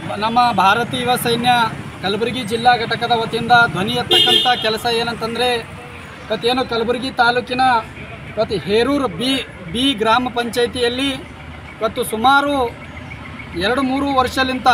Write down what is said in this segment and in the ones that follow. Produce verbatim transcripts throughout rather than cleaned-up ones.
ನಮ್ಮ ಭಾರತೀಯ ಯುವ ಸೈನ್ಯ ಕಲಬುರಗಿ ಜಿಲ್ಲಾ ಘಟಕದ ವತಿಯಿಂದ ಧ್ವನಿ ಎತ್ತಕ್ಕಂಥ ಕೆಲಸ ಏನಂತಂದರೆ ಇವತ್ತೇನು ಕಲಬುರಗಿ ತಾಲೂಕಿನ ಇವತ್ತು ಹೇರೂರು ಬಿ ಬಿ ಗ್ರಾಮ ಪಂಚಾಯಿತಿಯಲ್ಲಿ ಇವತ್ತು ಸುಮಾರು ಎರಡು ಮೂರು ವರ್ಷಲಿಂದ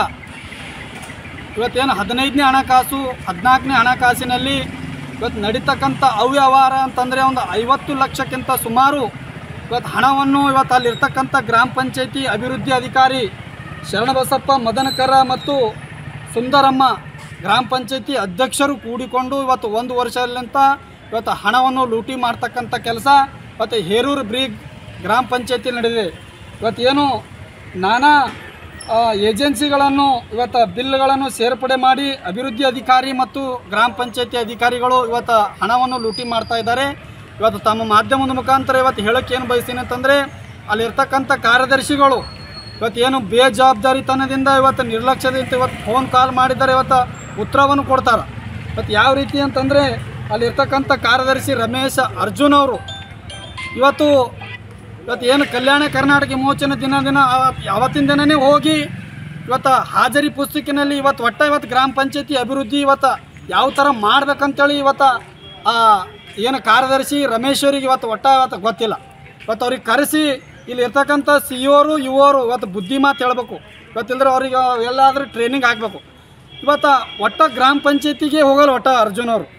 ಇವತ್ತೇನು ಹದಿನೈದನೇ ಹಣಕಾಸು ಹದಿನಾಲ್ಕನೇ ಹಣಕಾಸಿನಲ್ಲಿ ಇವತ್ತು ನಡೀತಕ್ಕಂಥ ಅವ್ಯವಹಾರ ಅಂತಂದರೆ ಒಂದು ಐವತ್ತು ಲಕ್ಷಕ್ಕಿಂತ ಸುಮಾರು ಇವತ್ತು ಹಣವನ್ನು ಇವತ್ತು ಅಲ್ಲಿರ್ತಕ್ಕಂಥ ಗ್ರಾಮ ಪಂಚಾಯಿತಿ ಅಭಿವೃದ್ಧಿ ಅಧಿಕಾರಿ ಶರಣಬಸಪ್ಪ ಮದನಕರ ಮತ್ತು ಸುಂದರಮ್ಮ ಗ್ರಾಮ ಪಂಚಾಯಿತಿ ಅಧ್ಯಕ್ಷರು ಕೂಡಿಕೊಂಡು ಇವತ್ತು ಒಂದು ವರ್ಷಲಿಂದ ಇವತ್ತು ಹಣವನ್ನು ಲೂಟಿ ಮಾಡ್ತಕ್ಕಂಥ ಕೆಲಸ ಮತ್ತು ಹೇರೂರು ಬ್ರೀಗ್ ಗ್ರಾಮ ಪಂಚಾಯಿತಿ ನಡೆದಿದೆ. ಇವತ್ತೇನು ನಾನಾ ಏಜೆನ್ಸಿಗಳನ್ನು ಇವತ್ತು ಬಿಲ್ಗಳನ್ನು ಸೇರ್ಪಡೆ ಮಾಡಿ ಅಭಿವೃದ್ಧಿ ಅಧಿಕಾರಿ ಮತ್ತು ಗ್ರಾಮ ಪಂಚಾಯಿತಿ ಅಧಿಕಾರಿಗಳು ಇವತ್ತು ಹಣವನ್ನು ಲೂಟಿ ಮಾಡ್ತಾ ಇದ್ದಾರೆ. ಇವತ್ತು ತಮ್ಮ ಮಾಧ್ಯಮದ ಮುಖಾಂತರ ಇವತ್ತು ಹೇಳೋಕ್ಕೆ ಏನು ಬಯಸ್ತೀನಿ ಅಂತಂದರೆ ಅಲ್ಲಿರ್ತಕ್ಕಂಥ ಕಾರ್ಯದರ್ಶಿಗಳು ಇವತ್ತೇನು ಬೇಜವಾಬ್ದಾರಿತನದಿಂದ ಇವತ್ತು ನಿರ್ಲಕ್ಷ್ಯದಿಂದ ಇವತ್ತು ಫೋನ್ ಕಾಲ್ ಮಾಡಿದ್ದಾರೆ, ಇವತ್ತು ಉತ್ತರವನ್ನು ಕೊಡ್ತಾರೆ. ಇವತ್ತು ಯಾವ ರೀತಿ ಅಂತಂದರೆ ಅಲ್ಲಿರ್ತಕ್ಕಂಥ ಕಾರ್ಯದರ್ಶಿ ರಮೇಶ್ ಅರ್ಜುನ್ ಅವರು ಇವತ್ತು ಇವತ್ತು ಏನು ಕಲ್ಯಾಣ ಕರ್ನಾಟಕ ವಿಮೋಚನೆ ದಿನ ದಿನ ಅವತ್ತಿನ ದಿನವೇ ಹೋಗಿ ಇವತ್ತು ಹಾಜರಿ ಪುಸ್ತಕಿನಲ್ಲಿ ಇವತ್ತು ಒಟ್ಟು ಇವತ್ತು ಗ್ರಾಮ ಪಂಚಾಯತಿ ಅಭಿವೃದ್ಧಿ ಇವತ್ತು ಯಾವ ಥರ ಮಾಡ್ಬೇಕಂತೇಳಿ ಇವತ್ತು ಏನು ಕಾರ್ಯದರ್ಶಿ ರಮೇಶ್ ಅವರಿಗೆ ಇವತ್ತು ಒಟ್ಟು ಇವತ್ತು ಗೊತ್ತಿಲ್ಲ. ಇವತ್ತು ಅವ್ರಿಗೆ ಕರೆಸಿ ಇಲ್ಲಿ ಇರ್ತಕ್ಕಂಥ ಸಿ ಇವರು ಇವರು ಇವತ್ತು ಬುದ್ಧಿ ಮಾತು ಹೇಳಬೇಕು. ಇವತ್ತಿಲ್ಲದ್ರೆ ಅವ್ರಿಗೆ ಎಲ್ಲಾದರೂ ಟ್ರೈನಿಂಗ್ ಆಗಬೇಕು. ಇವತ್ತು ಒಟ್ಟು ಗ್ರಾಮ ಪಂಚಾಯತಿಗೆ ಹೋಗಲ್ಲ ಒಟ್ಟು ಅರ್ಜುನ್ ಅವರು.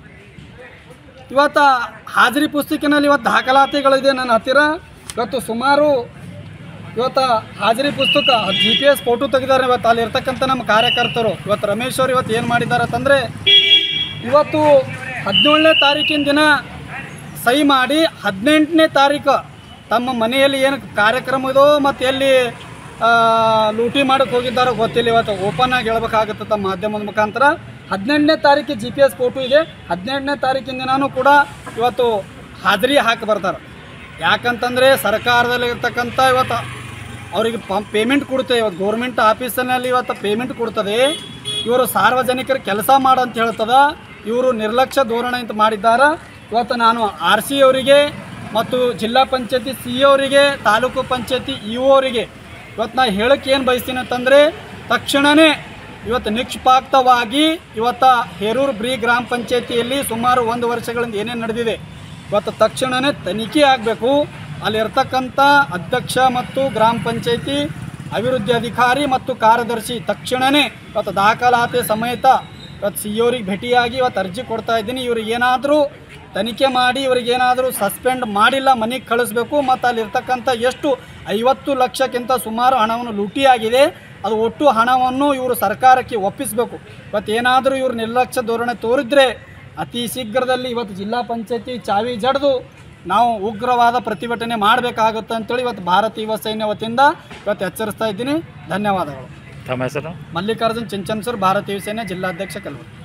ಇವತ್ತು ಹಾಜರಿ ಪುಸ್ತಕಿನಲ್ಲಿ ಇವತ್ತು ದಾಖಲಾತಿಗಳಿದೆ ನನ್ನ ಹತ್ತಿರ. ಇವತ್ತು ಸುಮಾರು ಇವತ್ತು ಹಾಜರಿ ಪುಸ್ತಕ ಜಿ ಪಿ ಎಸ್ ಫೋಟೋ ತೆಗೆದಾರೆ. ಇವತ್ತು ಅಲ್ಲಿ ಇರ್ತಕ್ಕಂಥ ನಮ್ಮ ಕಾರ್ಯಕರ್ತರು ಇವತ್ತು ರಮೇಶ್ ಅವರು ಇವತ್ತು ಏನು ಮಾಡಿದ್ದಾರೆ ಅಂತಂದರೆ ಇವತ್ತು ಹದಿನೇಳನೇ ತಾರೀಕಿನ ದಿನ ಸಹಿ ಮಾಡಿ ಹದಿನೆಂಟನೇ ತಾರೀಕು ತಮ್ಮ ಮನೆಯಲ್ಲಿ ಏನು ಕಾರ್ಯಕ್ರಮ ಇದೋ ಮತ್ತು ಎಲ್ಲಿ ಲೂಟಿ ಮಾಡೋಕ್ಕೆ ಹೋಗಿದ್ದಾರೋ ಗೊತ್ತಿಲ್ಲ. ಇವತ್ತು ಓಪನ್ ಆಗಿ ಹೇಳ್ಬೇಕಾಗುತ್ತೆ ತಮ್ಮ ಮಾಧ್ಯಮದ ಮುಖಾಂತರ. ಹದಿನೆಂಟನೇ ತಾರೀಕು ಜಿ ಪಿ ಎಸ್ ಫೋಟೋ ಇದೆ. ಹದಿನೆಂಟನೇ ತಾರೀಕಿನ ದಿನಾನೂ ಕೂಡ ಇವತ್ತು ಹಾಜರಿ ಹಾಕಿ ಬರ್ತಾರೆ. ಯಾಕಂತಂದರೆ ಸರ್ಕಾರದಲ್ಲಿ ಇರ್ತಕ್ಕಂಥ ಇವತ್ತು ಅವರಿಗೆ ಪೇಮೆಂಟ್ ಕೊಡುತ್ತೆ. ಇವತ್ತು ಗೌರ್ಮೆಂಟ್ ಆಫೀಸಿನಲ್ಲಿ ಇವತ್ತು ಪೇಮೆಂಟ್ ಕೊಡ್ತದೆ. ಇವರು ಸಾರ್ವಜನಿಕರ ಕೆಲಸ ಮಾಡಂತ ಹೇಳ್ತದೆ. ಇವರು ನಿರ್ಲಕ್ಷ್ಯ ಧೋರಣೆ ಅಂತ ಮಾಡಿದ್ದಾರೆ. ಇವತ್ತು ನಾನು ಆರ್ ಸಿ ಅವರಿಗೆ ಮತ್ತು ಜಿಲ್ಲಾ ಪಂಚಾಯತಿ ಸಿ ಅವರಿಗೆ ತಾಲೂಕು ಪಂಚಾಯತಿ ಇ ಒ ಅವರಿಗೆ ಇವತ್ತು ನಾ ಹೇಳೋಕ್ಕೆ ಏನು ಬಯಸ್ತೀನಿ ಅಂತಂದರೆ ತಕ್ಷಣವೇ ಇವತ್ತು ನಿಷ್ಪಕ್ಷಪಾತವಾಗಿ ಇವತ್ತು ಹೇರೂರು ಬ್ರೀ ಗ್ರಾಮ ಪಂಚಾಯತಿಯಲ್ಲಿ ಸುಮಾರು ಒಂದು ವರ್ಷಗಳಿಂದ ಏನೇನು ನಡೆದಿದೆ ಇವತ್ತು ತಕ್ಷಣವೇ ತನಿಖೆ ಆಗಬೇಕು. ಅಲ್ಲಿರ್ತಕ್ಕಂಥ ಅಧ್ಯಕ್ಷ ಮತ್ತು ಗ್ರಾಮ ಪಂಚಾಯತಿ ಅಭಿವೃದ್ಧಿ ಅಧಿಕಾರಿ ಮತ್ತು ಕಾರ್ಯದರ್ಶಿ ತಕ್ಷಣವೇ ಇವತ್ತು ದಾಖಲಾತಿ ಸಮೇತ ಇವತ್ತು ಸಿ ಅವ್ರಿಗೆ ಭೇಟಿಯಾಗಿ ಇವತ್ತು ಅರ್ಜಿ ಕೊಡ್ತಾ ಇದ್ದೀನಿ. ಇವ್ರಿಗೆ ಏನಾದರೂ ತನಿಖೆ ಮಾಡಿ ಇವ್ರಿಗೇನಾದರೂ ಸಸ್ಪೆಂಡ್ ಮಾಡಿಲ್ಲ ಮನೆಗೆ ಕಳಿಸ್ಬೇಕು. ಮತ್ತು ಅಲ್ಲಿರ್ತಕ್ಕಂಥ ಎಷ್ಟು ಐವತ್ತು ಲಕ್ಷಕ್ಕಿಂತ ಸುಮಾರು ಹಣವನ್ನು ಲೂಟಿಯಾಗಿದೆ, ಅದು ಒಟ್ಟು ಹಣವನ್ನು ಇವರು ಸರ್ಕಾರಕ್ಕೆ ಒಪ್ಪಿಸಬೇಕು. ಇವತ್ತು ಏನಾದರೂ ಇವರು ನಿರ್ಲಕ್ಷ್ಯ ಧೋರಣೆ ತೋರಿದ್ರೆ ಅತಿ ಶೀಘ್ರದಲ್ಲಿ ಇವತ್ತು ಜಿಲ್ಲಾ ಪಂಚಾಯತಿ ಚಾವಿ ಜಡಿದು ನಾವು ಉಗ್ರವಾದ ಪ್ರತಿಭಟನೆ ಮಾಡಬೇಕಾಗುತ್ತೆ ಅಂತೇಳಿ ಇವತ್ತು ಭಾರತೀಯ ಯುವ ಸೈನ್ಯ ವತಿಯಿಂದ ಇವತ್ತು ಎಚ್ಚರಿಸ್ತಾ ಇದ್ದೀನಿ. ಧನ್ಯವಾದಗಳು. ತಮ್ಮ ಹೆಸರು? ಮಲ್ಲಿಕಾರ್ಜುನ್ ಚಿಂಚನ್ಸೂರ್, ಭಾರತೀಯ ಯುವ ಸೈನ್ಯ ಜಿಲ್ಲಾಧ್ಯಕ್ಷ ಕಲಬುರಗಿ.